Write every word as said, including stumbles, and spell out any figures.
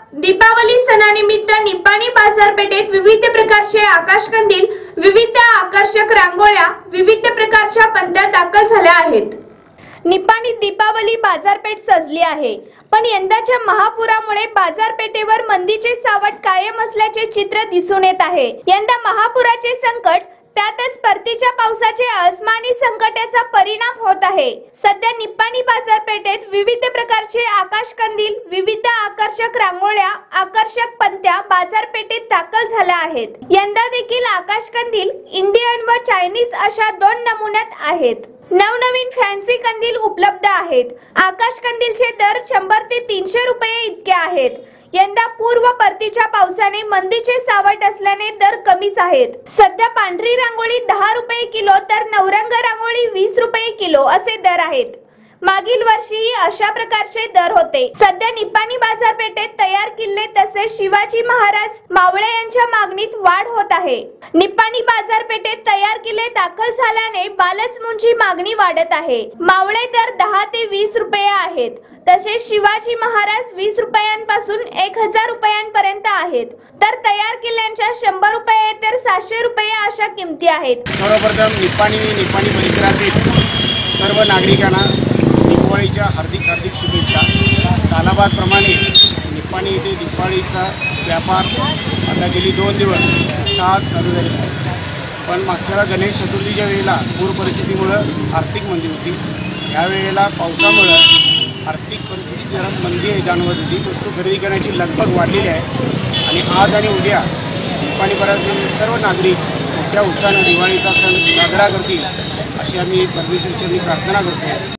दीपावली सणानिमित्त निपाणी बाजारपेठेत विविध प्रकारचे आकाशकंदील, विविध आकर्षक रांगोळ्या, विविध प्रकारच्या पंत्या दाखल झाल्या आहेत। निपाणी दीपावली बाजारपेठ सजली आहे, पण यंदाच्या महापुरामुळे बाजारपेठेवर मंदीचे सावट कायम असल्याचे चित्र दिसून येत आहे। यंदा महापुराचे संकट, त्यातच परतीच्या पावसाचे अस्मानी संकटाचा परिणाम होत आहे। सध्या निपाणी बाजारपेठेत विविध प्रकारचे आकाशकंदील, विविध आकर्षक रांगोळ्या, आकर्षक पंत्या बाजारपेठेत दाखल झाल्या आहेत। यंदा देखील आकाशकंदील इंडियन व चायनीज अशा दोन नमुन्यात आहेत। नवनवीन फॅन्सी कंदील उपलब्ध आहेत। आकाशकंदीलचे दर शंभर ते तीनशे रुपये इतके आहेत। यंदा पूर्व परतीच्या पावसाने मंदीचे सावट असल्याने दर कमीच आहेत। सध्या पांढरी रांगोळी दहा रुपये किलो तर नवरंग रांगोळी वीस रुपये किलो असे दर आहेत। मागील वर्षीही अशा प्रकारचे दर होते। सध्या निपाणी बाजारपेठेत तयार किल्ले तसेच शिवाजी महाराज, मावळे यांच्या मागणीत वाढ होत आहे। निपाणी बाजारपेठेत तयार किल्ले दाखल झाल्याने बालसमुंची मागणी वाढत आहे। मावळे दर दहा ते वीस रुपये आहेत, तसेच शिवाजी महाराज वीस रुपयांपासून एक हजार रुपयांपर्यंत आहेत, तर तयार किल्ल्यांच्या शंभर रुपये तर सातशे रुपये अशा किमती आहेत। सर्वप्रथम निपाणी निपाणी परिसरातील सर्व नागरिकांना दिवाळीच्या हार्दिक हार्दिक शुभेच्छा। सालाबादप्रमाणे निपाणी येथे दिवाळीचा व्यापार आता गेली दोन दिवस उत्साहात चालू झाले आहे, पण मागच्या गणेश चतुर्थीच्या वेळेला पूर परिस्थितीमुळे आर्थिक मंदी होती। यावेळेला पावसामुळे आर्थिक परिस्थिती जरा मंदी जाणवत होती। वस्तू खरेदी करण्याची लगबग वाढलेली आहे आणि आज आणि उद्या निपाणी परिसरातील सर्व नागरिक मोठ्या उत्साहाने दिवाळीचा सण साजरा करतील अशी आम्ही परमेश्वराची प्रार्थना करतो।